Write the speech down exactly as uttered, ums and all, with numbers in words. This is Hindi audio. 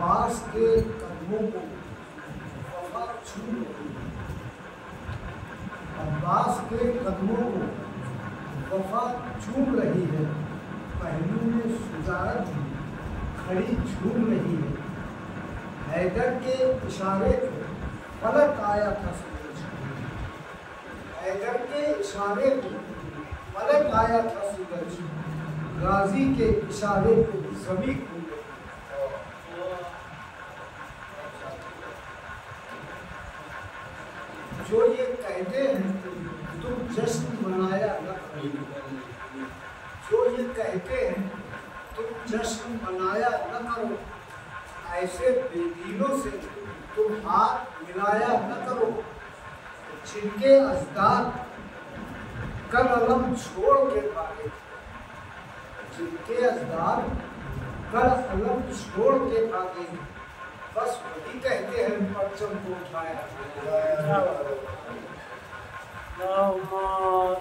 अब्बास के कदमों को वफा छू रही है, अब्बास के कदमों को वफा चूम रही है, पहलू में सुजारत खड़ी झूम रही है। हैदर के इशारे पे फलक आया था सूरज, हैदर के इशारे पे फलक आया था सूरज, गाजी के इशारे पे ज़मीं खुल गई। जो ये कहते हैं तुम जश्न मनाया न करो, जो ये कहते हैं तुम जश्न मनाया न करो, ऐसे बेदीनों से तुम हाथ मिलाया न करो, जिनके अजदाद कल अलम छोड़ के भागे, जिनके अजदाद कल अलम छोड़ के भागे, बस वही कहते हैं परचम को उठाया।